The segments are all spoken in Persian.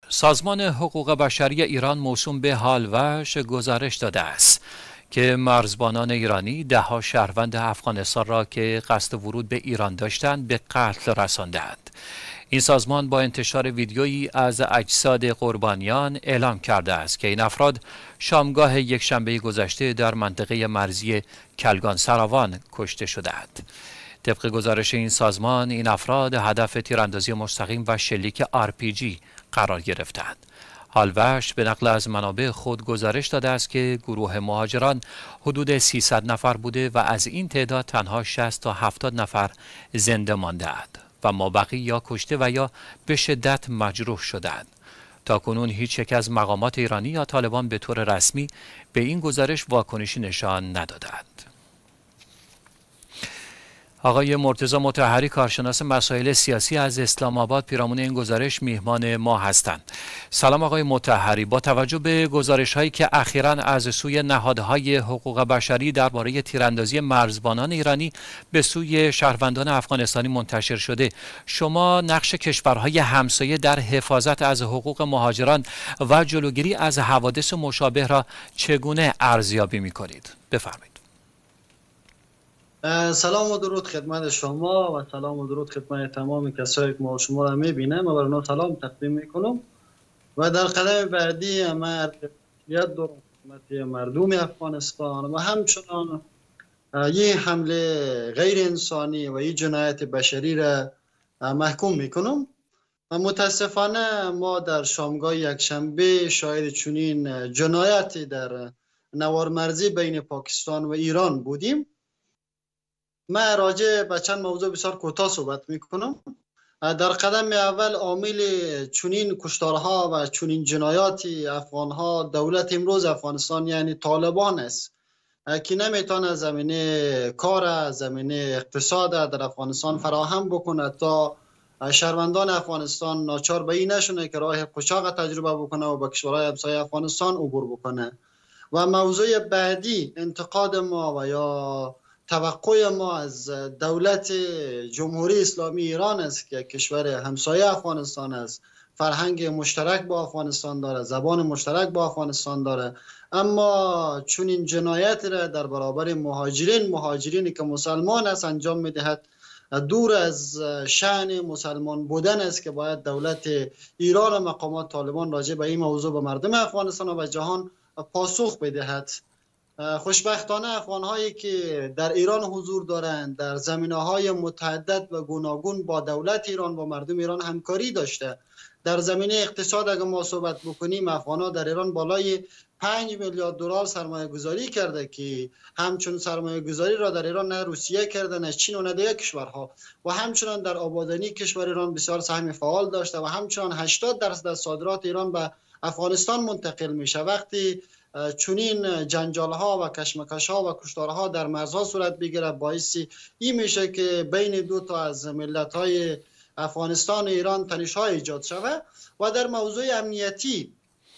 سازمان حقوق بشری ایران موسوم به هالوش گزارش داده است که مرزبانان ایرانی ده‌ها شهروند افغانستان را که قصد ورود به ایران داشتند به قتل رساندند. این سازمان با انتشار ویدیویی از اجساد قربانیان اعلام کرده است که این افراد شامگاه یکشنبه گذشته در منطقه مرزی کلگان سراوان کشته شدند. طبق گزارش این سازمان، این افراد هدف تیراندازی مستقیم و شلیک RPG قرار گرفتند. هالوش به نقل از منابع خود گزارش داده است که گروه مهاجران حدود 300 نفر بوده و از این تعداد تنها 60 تا 70 نفر زنده مانده‌اند و مابقی یا کشته و یا به شدت مجروح شدند. تاکنون هیچ یک از مقامات ایرانی یا طالبان به طور رسمی به این گزارش واکنشی نشان ندادند. آقای مرتضی مطهری، کارشناس مسائل سیاسی از اسلام آباد، پیرامون این گزارش میهمان ما هستند. سلام آقای مطهری، با توجه به گزارش هایی که اخیراً از سوی نهادهای حقوق بشری درباره تیراندازی مرزبانان ایرانی به سوی شهروندان افغانستانی منتشر شده، شما نقش کشورهای همسایه در حفاظت از حقوق مهاجران و جلوگیری از حوادث مشابه را چگونه ارزیابی می‌کنید؟ بفرمایید. سلام و درود خدمت شما و سلام و درود خدمت تمام کسایی که ما شما را میبینه. ما بر اونا سلام تقدیم میکنم و در قدم بعدی ما یاد دارم خدمت مردم افغانستان و همچنان این حمله غیر انسانی و این جنایت بشری را محکوم میکنم. متاسفانه ما در شامگاه یکشنبه شاهد چنین جنایتی در نوار مرزی بین پاکستان و ایران بودیم. من راجع به چند موضوع بسیار کوتاه صحبت میکنم. در قدم اول عامل چنین کشتارها و چنین جنایاتی افغانها دولت امروز افغانستان یعنی طالبان است که نمیتونه زمینه کار، زمینه اقتصاد در افغانستان فراهم بکنه تا شهروندان افغانستان ناچار به این نشونه که راه قاچاق تجربه بکنه و به کشورهای همسایه افغانستان عبور بکنه. و موضوع بعدی انتقاد ما و یا توقع ما از دولت جمهوری اسلامی ایران است که کشور همسایه افغانستان است، فرهنگ مشترک با افغانستان داره، زبان مشترک با افغانستان داره، اما چون این جنایت را در برابر مهاجرینی که مسلمان است انجام میدهد، دور از شأن مسلمان بودن است که باید دولت ایران و مقامات طالبان راجع به این موضوع به مردم افغانستان و جهان پاسخ بدهد. خوشبختانه افغان‌هایی که در ایران حضور دارند در زمینه‌های متعدد و گوناگون با دولت ایران و مردم ایران همکاری داشته. در زمینه اقتصاد اگر ما صحبت بکنیم، افغان‌ها در ایران بالای 5 میلیارد دلار سرمایه گذاری کرده که همچون سرمایه گذاری را در ایران نه روسیه کرده، نه چین و نه دیگر کشورها، و همچنان در آبادانی کشور ایران بسیار سهم فعال داشته و همچنان 80% صادرات ایران به افغانستان منتقل میشه. وقتی چنین جنجال ها و کشمکش ها و کشتار ها در مرزها صورت بگیره، باعثی این میشه که بین دو تا از ملت های افغانستان و ایران تنش های ایجاد شود. و در موضوع امنیتی،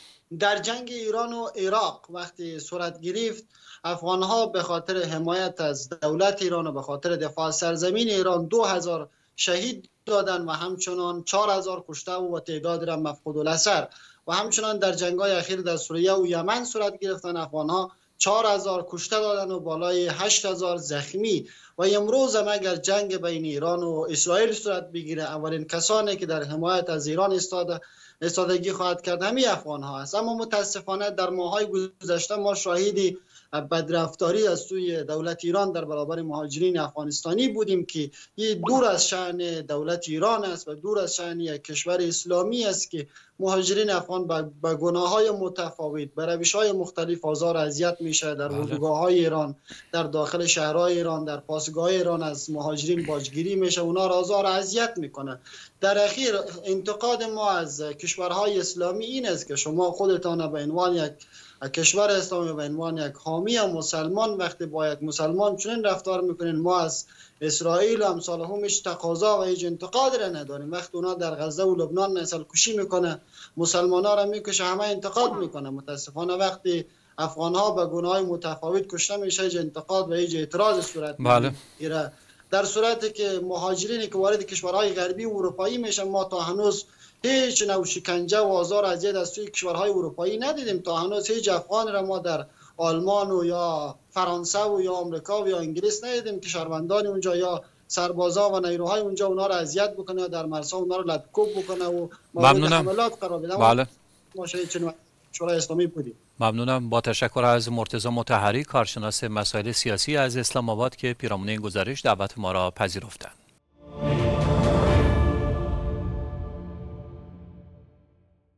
در جنگ ایران و عراق وقتی صورت گرفت، افغان ها به خاطر حمایت از دولت ایران و به خاطر دفاع از سرزمین ایران 2000 شهید دادن و همچنان 4000 کشته و تعداد را مفقود الاثر. و همچنان در جنگ‌های اخیر در سوریه و یمن صورت گرفتن، افغان‌ها 4000 کشته دادن و بالای 8000 زخمی. و امروز هم اگر جنگ بین ایران و اسرائیل صورت بگیره، اولین کسانی که در حمایت از ایران استادگی خواهد کرد همین افغان‌ها است. اما متاسفانه در ماه‌های گذشته ما شاهدی بدرفتاری از سوی دولت ایران در برابر مهاجرین افغانستانی بودیم که این دور از شأن دولت ایران است و دور از شأن یک کشور اسلامی است که مهاجرین افغان با گناه‌های متفاوت، به روش‌های مختلف آزار و اذیت میشه. در اردوگاه‌های ایران، در داخل شهرهای ایران، در پاسگاه ایران از مهاجرین باجگیری میشه، اونا را آزار و اذیت میکنه. در اخیر انتقاد ما از کشورهای اسلامی این است که شما خودتان به عنوان یک کشور اسلامی به عنوان یک حامی مسلمان وقتی با یک مسلمان چنین رفتار میکنین، ما از اسرائیل و امثال همش تقاضا و هیچ انتقاد را نداریم. وقتی اونا در غزه و لبنان نسل کشی میکنه، مسلمان ها را میکشه، همه انتقاد میکنه. متاسفانه وقتی افغان ها به گناه متفاوت کشته میشه، هیچ انتقاد و هیچ اعتراض صورت نمیگیره. در صورتی که مهاجرینی که وارد کشورهای غربی و اروپایی میشن، ما تا هنوز هیچ نوع شکنجه و آزار اذیت از سوی کشورهای اروپایی ندیدیم. تا هنوز هیچ افغان را ما در آلمان و یا فرانسه و یا آمریکا و یا انگلیس ندیدیم که شهروندان اونجا یا سربازا و نیروهای اونجا اونا را اذیت بکنه، در مرزها اونا را لطکوب بکنه و مورد حملات قرار بده. بله. ما شاید شورای اسلامی بودیم. ممنونم. با تشکر از مرتضی مطهری، کارشناس مسائل سیاسی از اسلام آباد که پیرامون این گزارش دعوت ما را پذیرفتند.